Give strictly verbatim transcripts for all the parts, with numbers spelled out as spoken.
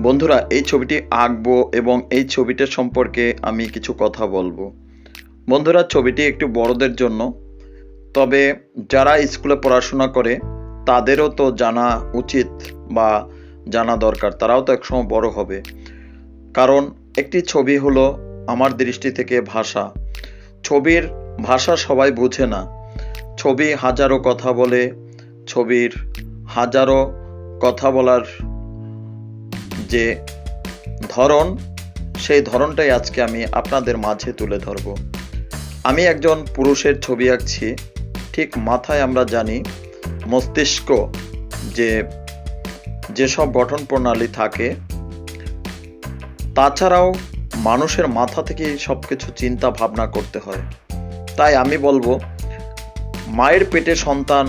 বন্ধুরা, এই ছবিটি আঁকবো এবং এই ছবিটার সম্পর্কে আমি কিছু কথা বলবো। বন্ধুরা, ছবিটি একটু বড়দের জন্য, তবে যারা স্কুলে পড়াশোনা করে তাদেরও তো জানা উচিত বা জানা দরকার, তারাও তো একসময় বড় হবে। কারণ একটি ছবি হলো আমার দৃষ্টি থেকে ভাষা। ছবির ভাষা সবাই বুঝে না। ছবি হাজারো কথা বলে, ছবির হাজারো কথা বলার যে ধরন, সেই ধরনটাই আজকে আমি আপনাদের মাঝে তুলে ধরব। আমি একজন পুরুষের ছবি আঁকছি। ঠিক মাথায় আমরা জানি মস্তিষ্ক যে যেসব গঠন প্রণালী থাকে, তাছাড়াও মানুষের মাথা থেকেই সব কিছু চিন্তা ভাবনা করতে হয়। তাই আমি বলবো, মায়ের পেটে সন্তান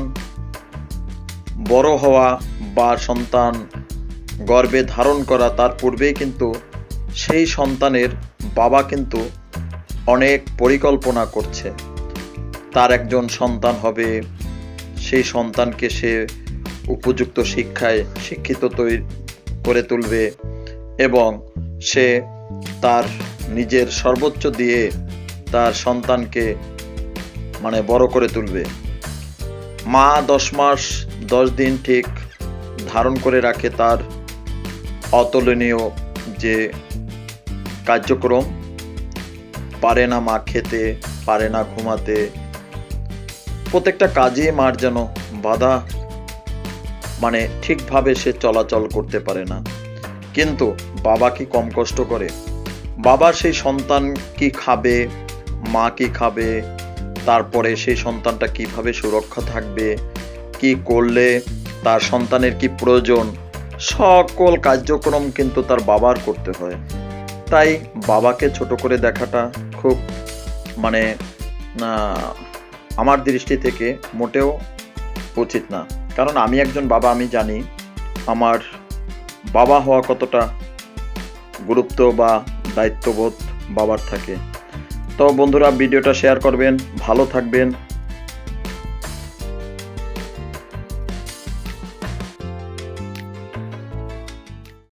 বড় হওয়া বা সন্তান গর্ভে ধারণ করা, তার পূর্বেই কিন্তু সেই সন্তানের বাবা কিন্তু অনেক পরিকল্পনা করছে। তার একজন সন্তান হবে, সেই সন্তানকে সে উপযুক্ত শিক্ষায় শিক্ষিত তৈরি করে তুলবে এবং সে তার নিজের সর্বোচ্চ দিয়ে তার সন্তানকে মানে বড় করে তুলবে। মা দশ মাস দশ দিন ঠিক ধারণ করে রাখে তার অতুলনীয় যে কার্যক্রম। পারে না মা খেতে, পারে না ঘুমাতে, প্রত্যেকটা কাজে মার যেন বাধা, মানে ঠিকভাবে সে চলাচল করতে পারে না। কিন্তু বাবা কি কম কষ্ট করে? বাবা সেই সন্তান কি খাবে, মা কি খাবে, তারপরে সেই সন্তানটা কিভাবে সুরক্ষা থাকবে, কি করলে তার সন্তানের কি প্রয়োজন, সকল কার্যক্রম কিন্তু তার বাবার করতে হয়। তাই বাবাকে ছোট করে দেখাটা খুব মানে আমার দৃষ্টি থেকে মোটেও উচিত না। কারণ আমি একজন বাবা, আমি জানি আমার বাবা হওয়া কতটা গুরুত্ব বা দায়িত্ববোধ বাবার থাকে। তো বন্ধুরা, ভিডিওটা শেয়ার করবেন, ভালো থাকবেন।